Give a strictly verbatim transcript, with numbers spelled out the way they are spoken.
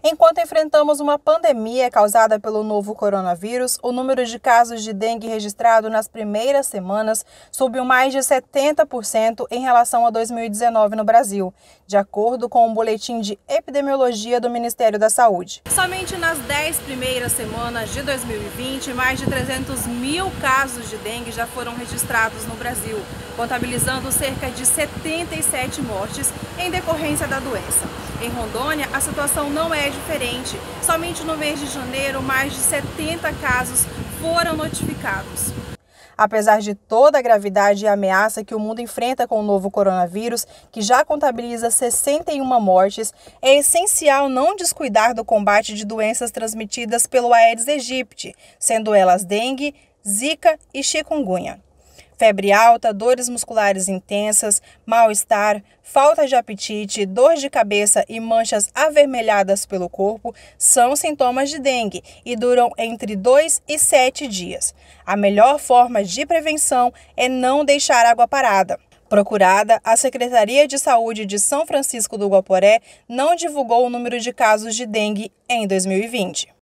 Enquanto enfrentamos uma pandemia causada pelo novo coronavírus, o número de casos de dengue registrado nas primeiras semanas subiu mais de setenta por cento em relação a dois mil e dezenove no Brasil, de acordo com o boletim de epidemiologia do Ministério da Saúde. Somente nas dez primeiras semanas de dois mil e vinte, mais de trezentos mil casos de dengue já foram registrados no Brasil, contabilizando cerca de setenta e sete mortes em decorrência da doença. Em Rondônia, a situação não é diferente. Somente no mês de janeiro, mais de setenta casos foram notificados. Apesar de toda a gravidade e ameaça que o mundo enfrenta com o novo coronavírus, que já contabiliza sessenta e uma mortes, é essencial não descuidar do combate de doenças transmitidas pelo Aedes aegypti, sendo elas dengue, zika e chikungunya. Febre alta, dores musculares intensas, mal-estar, falta de apetite, dor de cabeça e manchas avermelhadas pelo corpo são sintomas de dengue e duram entre dois e sete dias. A melhor forma de prevenção é não deixar água parada. Procurada, a Secretaria de Saúde de São Francisco do Guaporé não divulgou o número de casos de dengue em dois mil e vinte.